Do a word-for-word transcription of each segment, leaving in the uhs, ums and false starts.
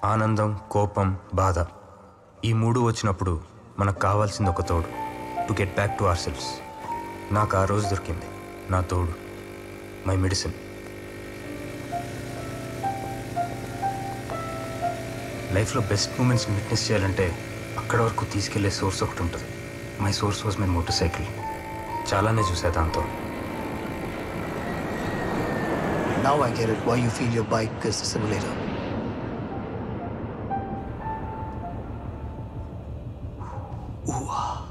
ఆనందం, కోపం, బాధ ఈ మూడు వచ్చినప్పుడు మనకు కావాల్సింది ఒక తోడు, to get back to our selfs. నాకు ఆ రోజు దొరికింది నా తోడు, మై మెడిసిన్. లైఫ్లో బెస్ట్ మూమెంట్స్ని విట్నెస్ చేయాలంటే అక్కడ వరకు తీసుకెళ్లే సోర్స్ ఒకటి ఉంటుంది. My source was my motorcycle. చాలానే చూసా దాంతో. Now I get it why you feel your bike is a simulator. Ooh.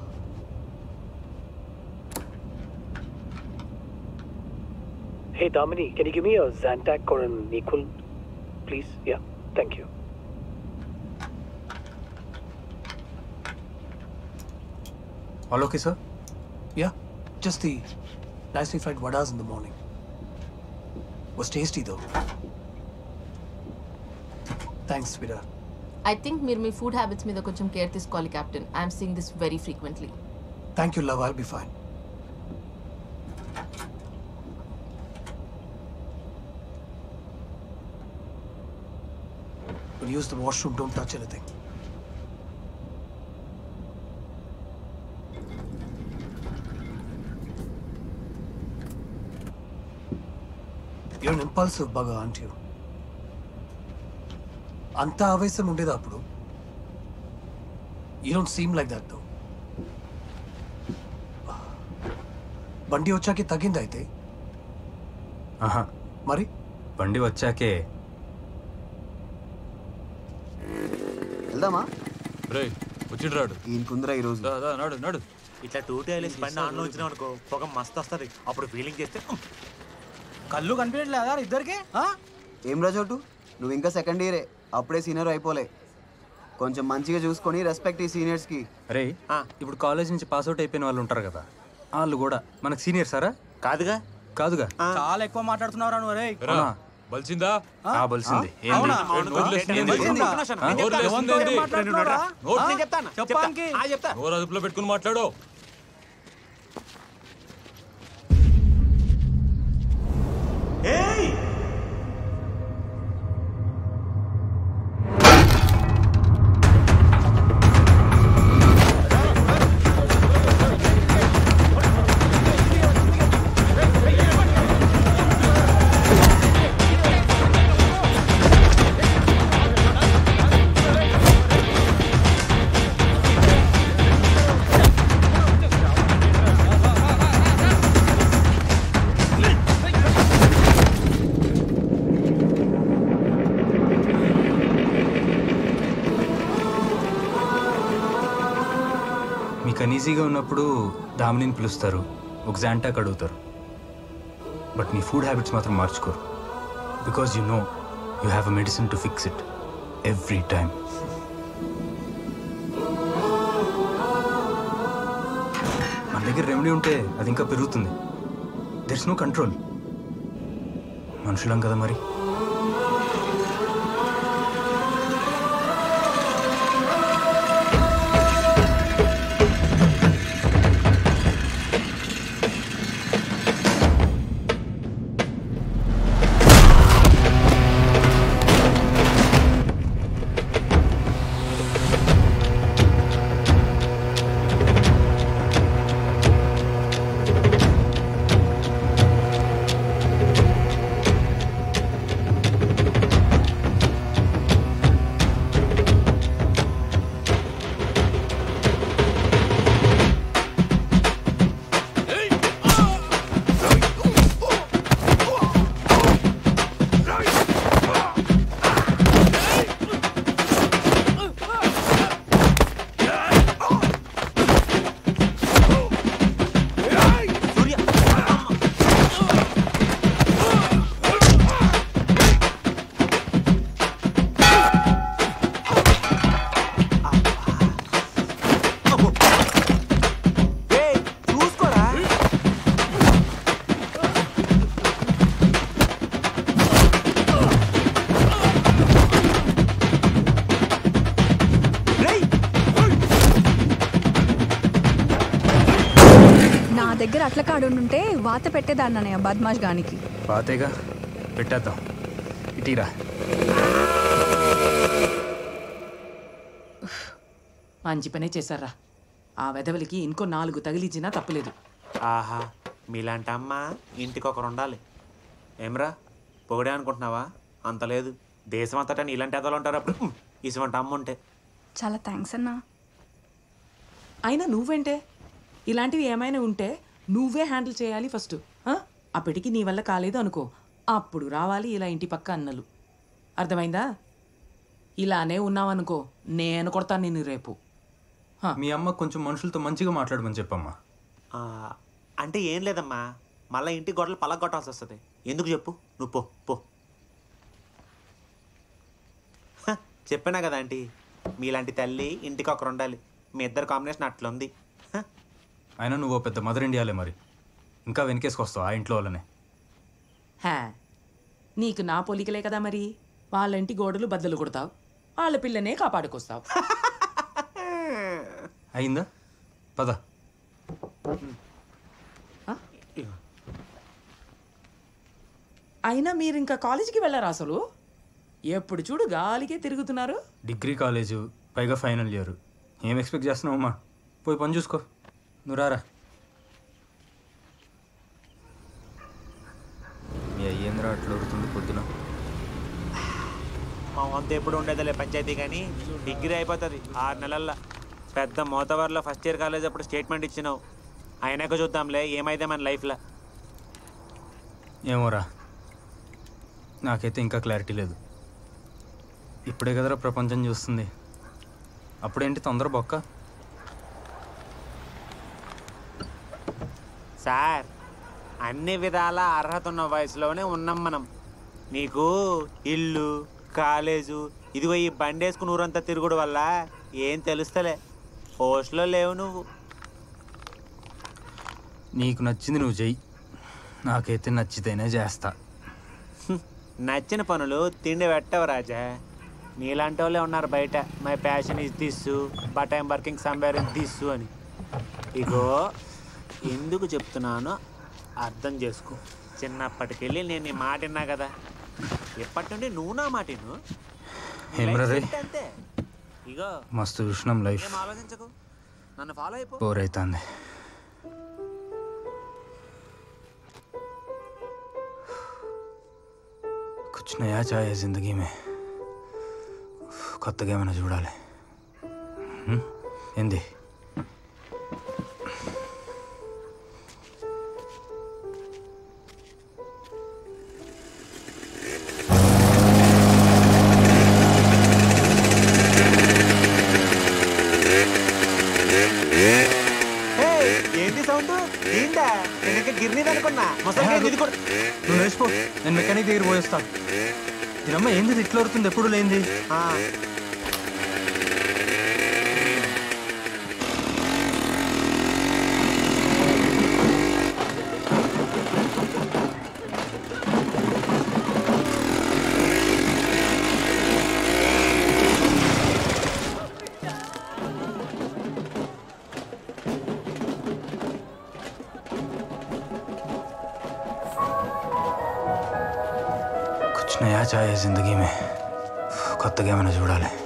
Hey Damini, can you give me a Zantac or an Equal, please? Yeah, thank you. All okay, sir? Yeah, just the nicely fried vadas in the morning. Was tasty though. Thanks, sweetheart. I think మీరు మీ food habits మీద కొంచెం care తీసుకోవాలి captain. I'm seeing this very frequently. Thank you, love. I'll be fine. When you use the washroom, don't touch anything. You're an impulsive bugger, aren't you? Anta avesam undeda appudu. You don't seem like that though. బండి వచ్చాకే తగ్గింది అయితే. ఆహా, మరి బండి వచ్చాకే. వెళ్దామా? రే వచ్చిండు రాడు. ఈయన కుందరా ఈరోజు. నాడు నాడు ఇట్లా టూటీ వేసి బండి ఆన్లో వచ్చినావు అనుకో, పొగ మస్తు వస్తుంది. అప్పుడు ఫీలింగ్ చేస్తే కళ్ళు కనిపించట్లేదా ఇద్దరికి? ఏం రాజోటు, నువ్వు ఇంకా సెకండ్ ఇయరే, అప్పుడే సీనియర్ అయిపోలే. కొంచెం మంచిగా చూసుకొని రెస్పెక్ట్ ఈ సీనియర్స్కి. అరే, ఇప్పుడు కాలేజ్ నుంచి పాస్అవుట్ అయిపోయిన వాళ్ళు ఉంటారు కదా, వాళ్ళు కూడా మనకు సీనియర్ సారా? కాదుగా కాదుగా చాలా ఎక్కువ మాట్లాడుతున్నావురా నువ్వు. రే బలిసిందా? బలిసింది. అదుపులో పెట్టుకుని మాట్లాడు. మీకు అనీజీగా ఉన్నప్పుడు దామినిని పిలుస్తారు, ఒక జాంటాక్ అడుగుతారు. బట్ మీ ఫుడ్ హ్యాబిట్స్ మాత్రం మార్చుకోరు. Because you know you have a medicine to fix it every time. మన దగ్గర రెమెడీ ఉంటే అది ఇంకా పెరుగుతుంది. There is no control. మనుషులం కదా మరి. దగ్గర అట్ల కాడు ఉంటే వాత పెట్టేదాన్ని అన్నయ్య బద్మాష్ గానికి. పాతేగా పెట్టేద్దాం. ఇటీరా. మంచి పనే చేశారా. ఆ వెధవలికి ఇంకో నాలుగు తగిలిచ్చినా తప్పులేదు. ఆహా, మీలాంటి అమ్మ ఇంటికి ఒకరు ఉండాలి. ఏమ్రా పొగడే అనుకుంటున్నావా? అంత లేదు. దేశం అంతటా ఇలాంటి ఎదలు ఉంటారు అప్పుడు ఇటువంటి అమ్మ ఉంటే. చాలా థ్యాంక్స్ అన్నా. అయినా నువ్వేంటే, ఇలాంటివి ఏమైనా ఉంటే నువ్వే హ్యాండిల్ చేయాలి ఫస్ట్. అప్పటికి నీ వల్ల కాలేదు అనుకో, అప్పుడు రావాలి ఇలా ఇంటి పక్క అన్నలు. అర్థమైందా? ఇలానే ఉన్నావనుకో నేను కొడతాను నిన్ను రేపు. మీ అమ్మ కొంచెం మనుషులతో మంచిగా మాట్లాడమని చెప్పమ్మా. అంటే ఏం లేదమ్మా, మళ్ళీ ఇంటి గొడవలు పలగొట్టాల్సి వస్తుంది. ఎందుకు చెప్పు, నువ్వు పో పో. చెప్పినా కదా ఆంటీ, మీలాంటి తల్లి ఇంటికి ఒకరు ఉండాలి. మీ ఇద్దరు కాంబినేషన్ అట్లుంది. అయినా నువ్వు పెద్ద మదర్ ఇండియాలే, మరి ఇంకా వెనకేసుకొస్తావు ఆ ఇంట్లో వాళ్ళనే. హా, నీకు నా పోలికలే కదా మరి. వాళ్ళ ఇంటి గోడలు బద్దలు కొడతావు, వాళ్ళ పిల్లనే కాపాడుకొస్తావు. అయిందా? పద. అయినా మీరు ఇంకా కాలేజీకి వెళ్ళారా అసలు? ఎప్పుడు చూడు గాలికే తిరుగుతున్నారు. డిగ్రీ కాలేజు, పైగా ఫైనల్ ఇయర్. ఏం ఎక్స్పెక్ట్ చేస్తున్నావమ్మా? పోయి పని చూసుకో. నువ్వు రారా. ఏంద్రా అట్లా ఉడుతుంది పొద్దున? మా వంత ఎప్పుడు ఉండేదిలే పంచాయతీ, కానీ డిగ్రీ అయిపోతుంది ఆరు నెలల్లో. పెద్ద మోతవర్లో ఫస్ట్ ఇయర్ కాలేజ్ అప్పుడు స్టేట్మెంట్ ఇచ్చినావు. అయినాక చూద్దాంలే ఏమైతే మన లైఫ్లో. ఏమోరా, నాకైతే ఇంకా క్లారిటీ లేదు. ఇప్పుడే కదరా ప్రపంచం చూస్తుంది, అప్పుడేంటి తొందర బొక్క. సార్, అన్ని విధాల అర్హత ఉన్న వయసులోనే ఉన్నాం మనం. నీకు ఇల్లు, కాలేజు, ఇదిగో ఈ బండి వేసుకుని ఊరంతా తిరుగుడు వల్ల ఏం తెలుస్తలే. పోస్ట్లో లేవు నువ్వు. నీకు నచ్చింది నువ్వు చెయ్యి, నాకైతే నచ్చితేనే చేస్తా. నచ్చిన పనులు తిండి పెట్టవు రాజా. నీలాంటి వాళ్ళే ఉన్నారు బయట, my passion is this, but I'm working somewhere in this అని. ఇగో ఎందుకు చెప్తున్నానో అర్థం చేసుకో. చిన్నప్పటికెళ్ళి నేను ఈ మాట విన్నా కదా, ఎప్పటి నుండి నువ్వు నా మాట విను. అంతే. ఇగో మస్తు చూసినాం లైఫ్. ఏం ఆలోచించకు, నన్ను ఫాలో అయిపో. బోర్ అవుతుంది. कुछ नया चाहिए ज़िंदगी में, కొత్తగా ఏమైనా చూడాలి. ఏంది? ఏంటి సౌండ్? ఏంటా? నేను గిర్నీది అనుకున్నా. నువ్వు నేర్చుకో, నేను మెకానిక్ దగ్గర పోయేస్తా. దీనమ్మ ఏంది ఇట్లా అవుతుంది ఎప్పుడు లేనిది? कुछ नया चाहिए जिंदगी में, కొత్తగా ఏమైనా చూడాలి.